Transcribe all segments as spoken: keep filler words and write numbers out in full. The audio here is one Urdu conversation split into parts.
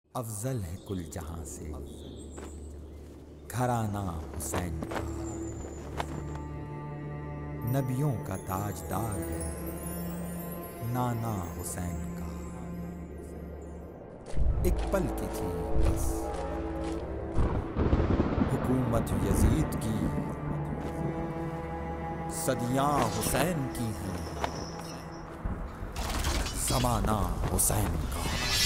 افضل ہے کل جہاں سے گھرانہ حسین کا، نبیوں کا تاجدار ہے نانا حسین کا۔ ایک پل کی تھی بس حکومت یزید کی، صدیاں حسین کی ہیں زمانہ حسین کا۔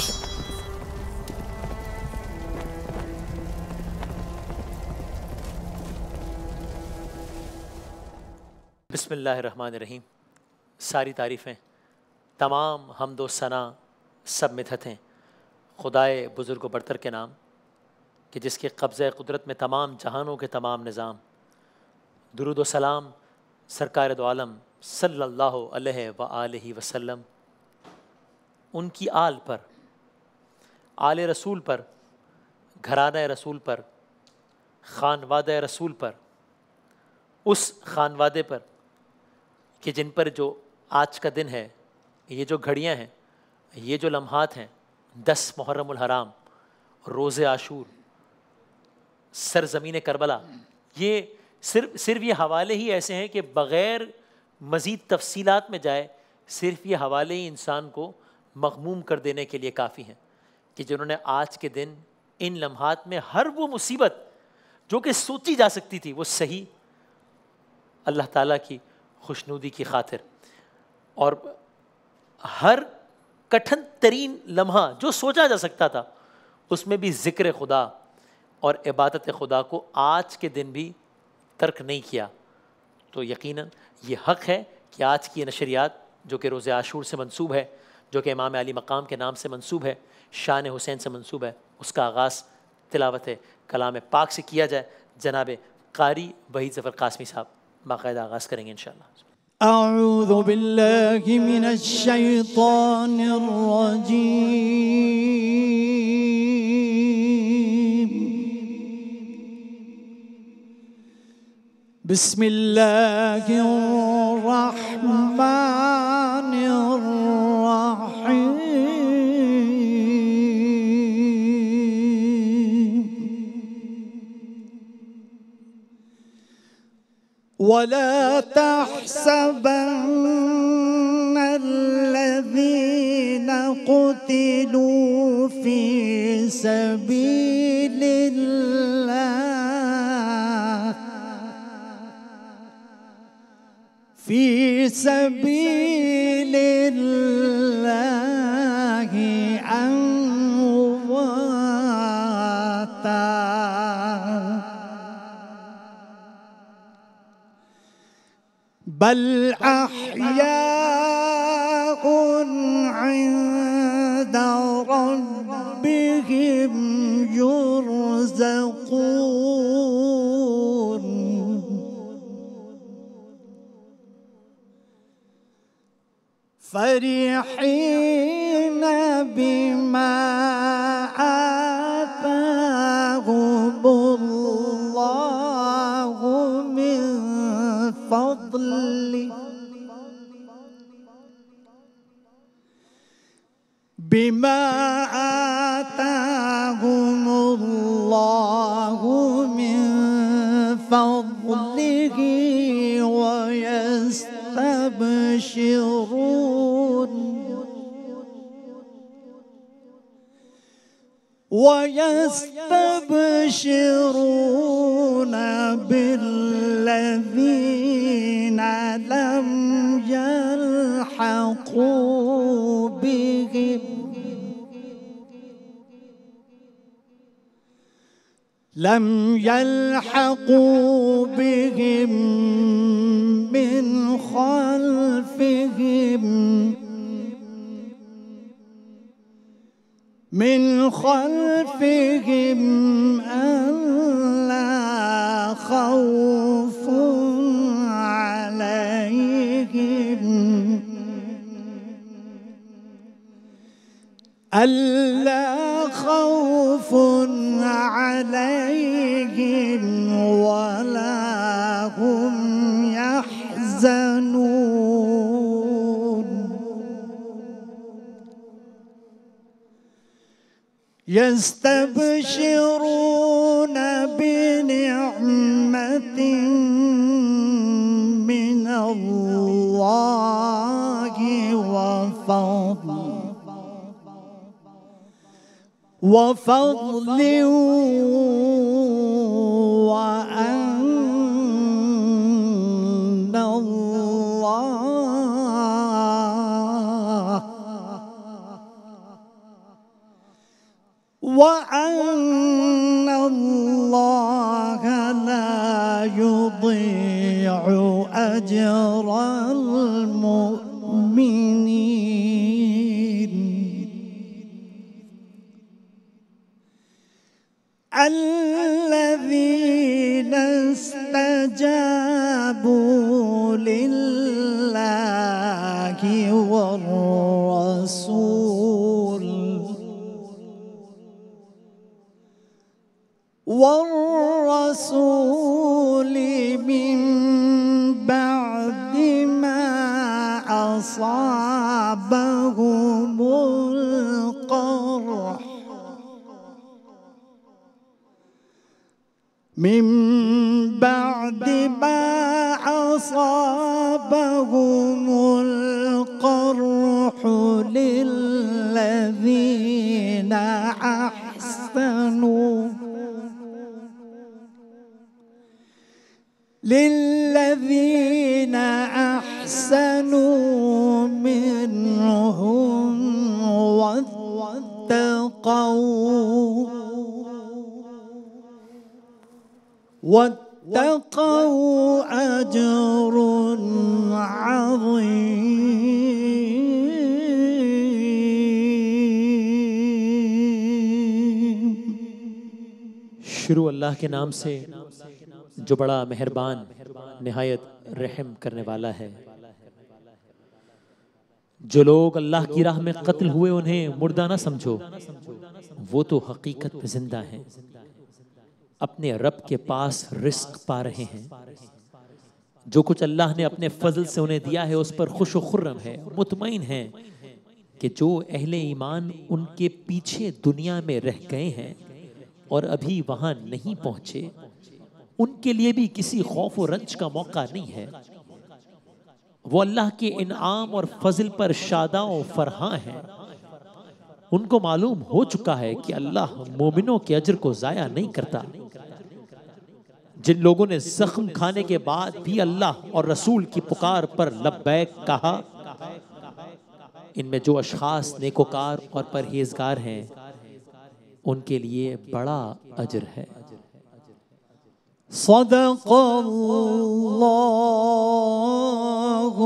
بسم اللہ الرحمن الرحیم۔ ساری تعریفیں، تمام حمد و ثنا، سب مدحتیں خدائے بزرگ و برتر کے نام کہ جس کے قبضہ قدرت میں تمام جہانوں کے تمام نظام۔ درود و سلام سرکار دو عالم صلی اللہ علیہ وآلہ وسلم، ان کی آل پر، آل رسول پر، گھرانہ رسول پر، خانوادہ رسول پر، اس خانوادے پر کہ جن پر جو آج کا دن ہے، یہ جو گھڑیاں ہیں، یہ جو لمحات ہیں، دس محرم الحرام، روز عاشور، سرزمین کربلا، یہ صرف صرف یہ حوالے ہی ایسے ہیں کہ بغیر مزید تفصیلات میں جائے صرف یہ حوالے ہی انسان کو مغموم کر دینے کے لیے کافی ہیں کہ جنہوں نے آج کے دن ان لمحات میں ہر وہ مصیبت جو کہ سوچی جا سکتی تھی وہ صحیح اللہ تعالیٰ کی خوشنودی کی خاطر، اور ہر کٹھن ترین لمحہ جو سوچا جا سکتا تھا اس میں بھی ذکر خدا اور عبادت خدا کو آج کے دن بھی ترک نہیں کیا۔ تو یقیناً یہ حق ہے کہ آج کی یہ نشریات جو کہ روز عاشور سے منسوب ہے، جو کہ امام علی مقام کے نام سے منسوب ہے، شان حسین سے منسوب ہے، اس کا آغاز تلاوت کلام پاک سے کیا جائے۔ جناب قاری وحید ظفر قاسمی صاحب باقاعدہ آغاز کریں گے انشاءاللہ۔ اعوذ باللہ من الشیطان الرجیم، بسم اللہ الرحمن الرحیم۔ وَلَا تَحْسَبَنَّ الَّذِينَ قُتِلُوا فِي سَبِيلِ اللَّهِ فِي سَبِيلِ اللَّهِ أَمْوَاتًا بل احیاء عند ربهم يرزقون فرحين بما آتاهم الله من فضله بما آتاهم الله من فضله ويستبشرون ويستبشرون بالذين لم يلحقوا بهم لم يلحقوا بهم من خلفهم من خلفهم ألا خوف عليهم ألا خوف عليهم ولا هم يحزنون يستبشرون بنعمة من الله وفضل وفضل وأن الله وأن الله لا يضيع أجر المؤمنين الذين استجابوا لله والرسول والرسول من بعد ما أصابهم القرح من بعد ما أصابهم القرح للذين أحسنوا للذين أحسنوا منهم واتقوا واتقوا أجر عظيم. شروع اللہ کے نام سے جو بڑا مہربان نہایت رحم کرنے والا ہے. جو لوگ اللہ کی راہ میں قتل ہوئے انہیں مردہ نہ سمجھو، وہ تو حقیقت میں زندہ ہیں، اپنے رب کے پاس رزق پا رہے ہیں. جو کچھ اللہ نے اپنے فضل سے انہیں دیا ہے اس پر خوش و خرم ہے، مطمئن ہیں کہ جو اہل ایمان ان کے پیچھے دنیا میں رہ گئے ہیں اور ابھی وہاں نہیں پہنچے، ان کے لیے بھی کسی خوف و رنج کا موقع نہیں ہے. وہ اللہ کے انعام اور فضل پر شاداں و فرحاں ہیں. ان کو معلوم ہو چکا ہے کہ اللہ مومنوں کے اجر کو ضائع نہیں کرتا. جن لوگوں نے زخم کھانے کے بعد بھی اللہ اور رسول کی پکار پر لبیک کہا، ان میں جو اشخاص نیکوکار اور پرہیزگار ہیں ان کے لیے بڑا اجر ہے. صدق اللہ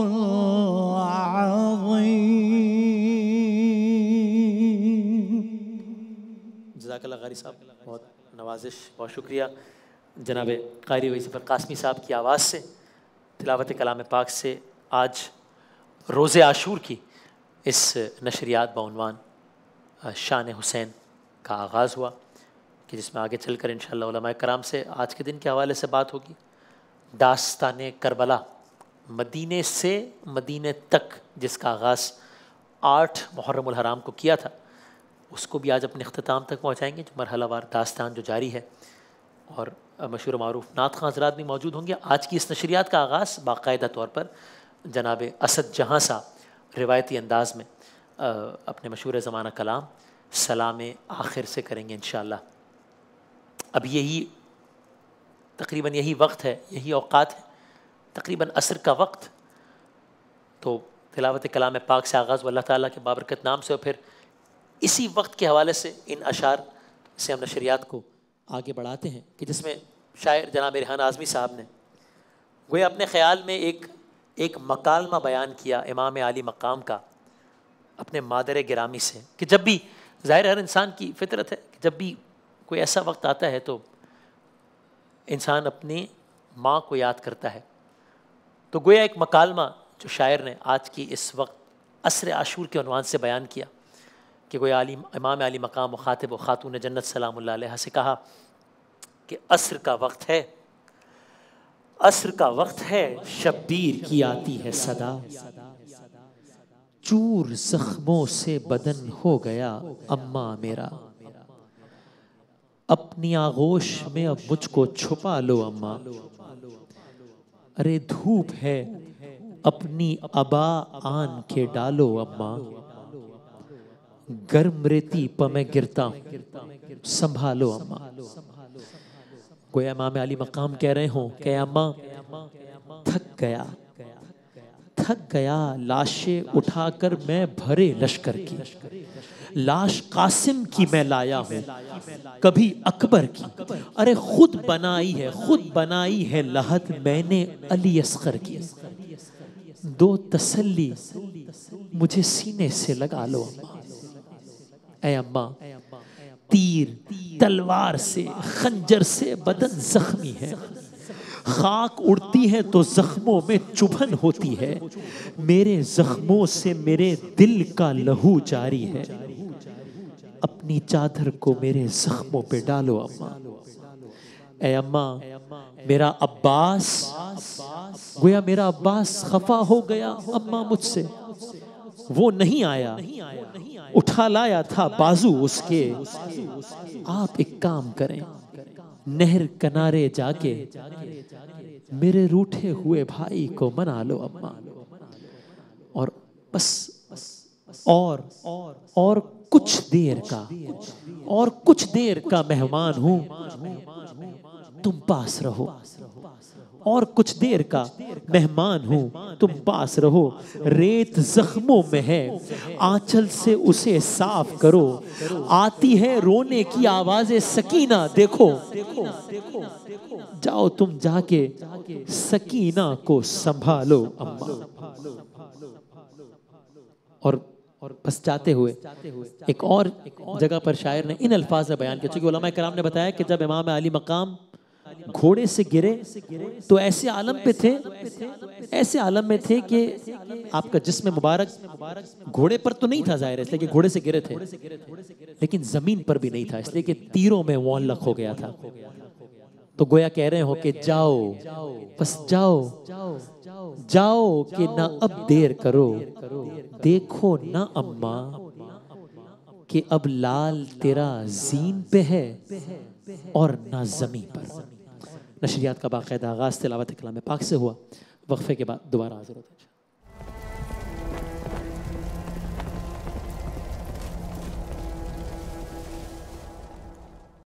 العظیم. جزاک اللہ قاری صاحب، بہت نوازش، بہت شکریہ. جناب قاری وحید ظفر قاسمی صاحب کی آواز سے تلاوت کلام پاک سے آج روز عاشور کی اس نشریات بعنوان شان حسین کا آغاز ہوا، کہ جس میں آگے چل کر انشاءاللہ علماء کرام سے آج کے دن کے حوالے سے بات ہوگی. داستان کربلا، مدینے سے مدینے تک، جس کا آغاز آٹھ محرم الحرام کو کیا تھا، اس کو بھی آج اپنے اختتام تک پہنچائیں گے، جو مرحلہ وار داستان جو جاری ہے. اور مشہور و معروف نعت خواں حضرات بھی موجود ہوں گے. آج کی اس نشریات کا آغاز باقاعدہ طور پر جناب اسد جہاں صاحب روایتی انداز میں اپنے مشہور زمانہ کلام سلام آخر سے کریں گے انشاءاللہ. اب یہی تقریباً یہی وقت ہے، یہی اوقات ہے، تقریباً عصر کا وقت. تو تلاوت کلام پاک سے آغاز ہو اللہ تعالیٰ کے بابرکت نام سے، اور پھر اسی وقت کے حوالے سے ان اشعار سے ہم نشریات کو آگے بڑھاتے ہیں، کہ جس میں شاعر جناب ریحان اعظمی صاحب نے گویا اپنے خیال میں ایک ایک مکالمہ بیان کیا امام عالی مقام کا اپنے مادر گرامی سے، کہ جب بھی ظاہر ہر انسان کی فطرت ہے کہ جب بھی کوئی ایسا وقت آتا ہے تو انسان اپنی ماں کو یاد کرتا ہے. تو گویا ایک مکالمہ جو شاعر نے آج کی اس وقت عصر عاشور کے عنوان سے بیان کیا، کہ گویا علی امام علی مقام مخاطب و خاتون جنت سلام اللہ علیہ سے کہا کہ عصر کا وقت ہے، عصر کا وقت ہے، شبیر کی آتی ہے صدا، چور زخموں سے بدن ہو گیا اماں میرا. اپنی آغوش میں اب مجھ کو چھپا لو اماں، ارے دھوپ ہے اپنی ابا آن کے ڈالو اماں، گرم ریتی پہ میں گرتا ہوں سنبھالو اماں۔ گویا امام علی مقام کہہ رہے ہوں کہ اماں تھک گیا تھک گیا لاشیں اٹھا کر میں بھرے لشکر کی، لاش قاسم کی میں لایا ہوں کبھی اکبر کی، ارے خود بنائی ہے خود بنائی ہے لحد میں نے علی اصغر کی، دو تسلی مجھے سینے سے لگا لو اماں۔ اے اماں تیر تلوار سے خنجر سے بدن زخمی ہے، خاک اڑتی ہے تو زخموں میں چبھن ہوتی ہے، میرے زخموں سے میرے دل کا لہو جاری ہے، اپنی چادر کو میرے زخموں پہ ڈالو اماں۔ اے اماں میرا عباس، گویا میرا عباس خفا ہو گیا اماں مجھ سے، وہ نہیں آیا، اٹھا لایا تھا بازو اس کے، آپ ایک کام کریں نہر کنارے جا کے میرے روٹھے ہوئے بھائی کو منا لو اماں، اور بس اور اور کچھ دیر کا اور کچھ دیر کا مہمان ہوں تم پاس رہو، اور کچھ دیر کا مہمان ہوں تم پاس رہو، ریت زخموں میں ہے آنچل سے اسے صاف کرو، آتی ہے رونے کی آواز سکینہ دیکھو، جاؤ تم جا کے سکینہ کو سنبھالو اماں۔ اور بس جاتے ہوئے ایک اور جگہ پر شاعر نے ان الفاظ میں بیان کیا، چونکہ علماء کرام نے بتایا کہ جب امام علی مقام گھوڑے سے گرے تو ایسے عالم پہ تھے ایسے عالم میں تھے کہ آپ کا جسم مبارک گھوڑے پر تو نہیں تھا ظاہر ہے اس لیے کہ گھوڑے سے گرے تھے، لیکن زمین پر بھی نہیں تھا اس لیے کہ تیروں میں معلق ہو گیا تھا۔ تو گویا کہہ رہے ہو کہ جاؤ بس جاؤ جاؤ کہ نہ اب دیر کرو، دیکھو نہ اماں کہ اب لال تیرا زین پہ ہے اور نہ زمین پر۔ نشریات کا باقاعدہ آغاز تلاوت کلام پاک سے ہوا، وقفے کے بعد دوبارہ حاضر ہوتے ہیں۔